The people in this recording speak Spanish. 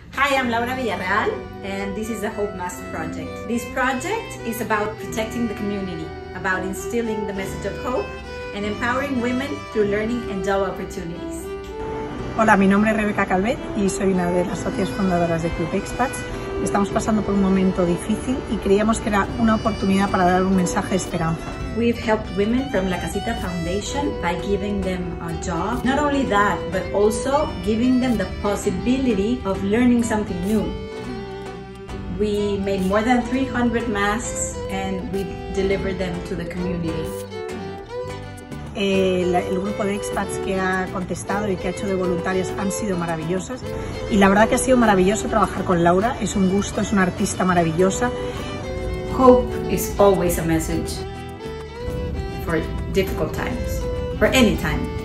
Hi, I'm Laura Villarreal and this is the Hope Mask Project. This project is about protecting the community, about instilling the message of hope and empowering women through learning and job opportunities. Hola, mi nombre es Rebeca Calvet y soy una de las socias fundadoras del Club Xpats. Estamos pasando por un momento difícil y creíamos que era una oportunidad para dar un mensaje de esperanza. We've helped women from la Casita Foundation by giving them a job. Not only that, but also giving them the possibility of learning something new. We made more than 300 masks and we delivered them to the community. El grupo de Xpats que ha contestado y que ha hecho de voluntarias han sido maravillosas y la verdad que ha sido maravilloso trabajar con Laura, es un gusto, es una artista maravillosa. Hope is always a message for difficult times, for any time.